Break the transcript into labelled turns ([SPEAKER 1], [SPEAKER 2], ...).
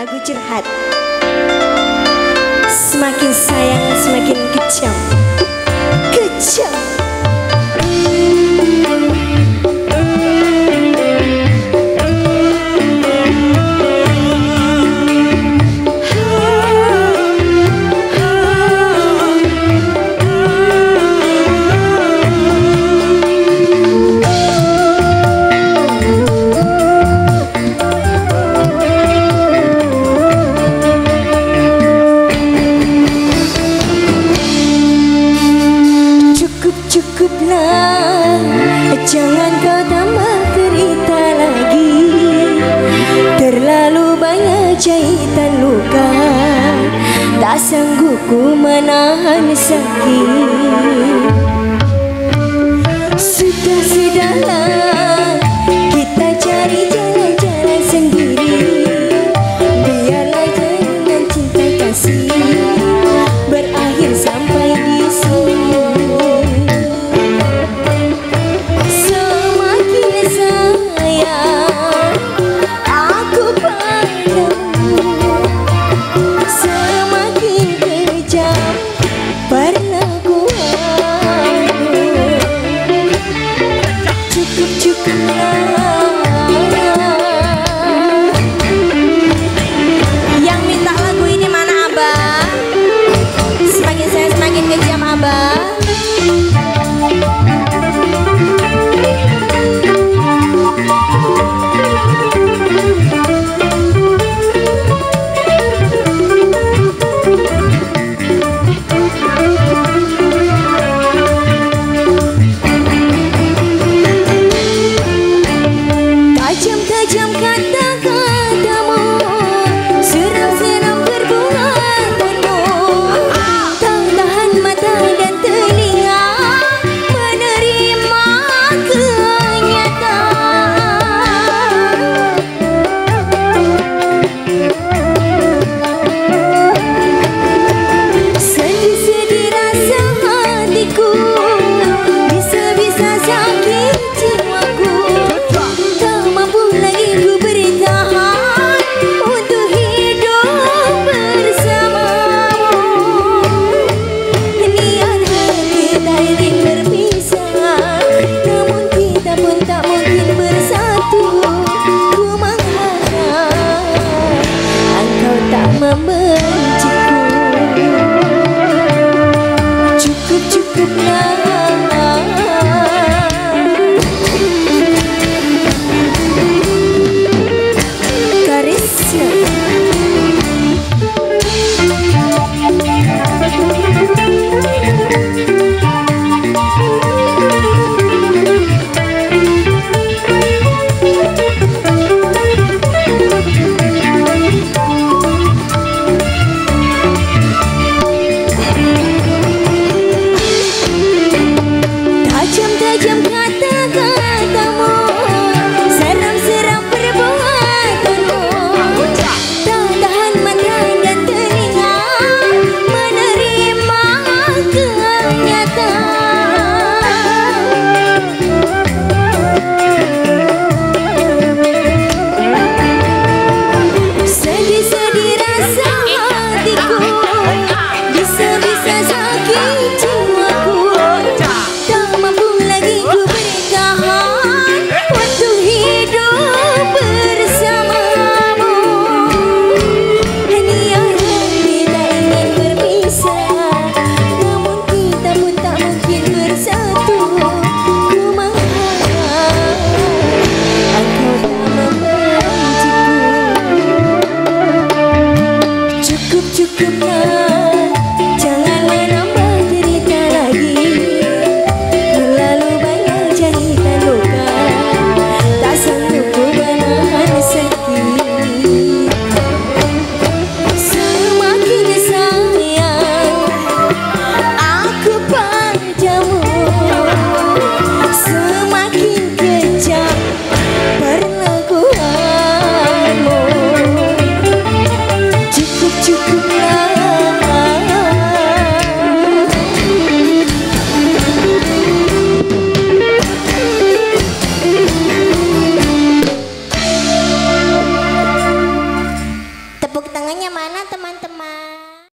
[SPEAKER 1] lagu curhat. Semakin sayang semakin kejam. Kejam. Cukuplah, jangan kau tambah cerita lagi. Terlalu banyak jahitan luka, tak sanggup ku menahan sakit. Sudahlah, kita cari jalan-jalan sendiri. Biarlah jalan cinta kasih berakhir sampai di sini. Yang minta lagu ini mana Abah? Semakin saya semakin kejam Abah. Tajam kata-katamu, seram-seram perbuatanmu. Tak tahan mata dan telinga menerima kenyataan. Sedih-sedih rasa hatiku, bisa-bisa sakit jiwaku. Tak mampu lagi ku bertahan untuk hidup bersamamu. Niat hati tak ingin berpisah, namun kita pun tak mungkin bersatu. Ku mengharap engkau tak membenciku. Cukuplah. Tangannya mana teman-teman?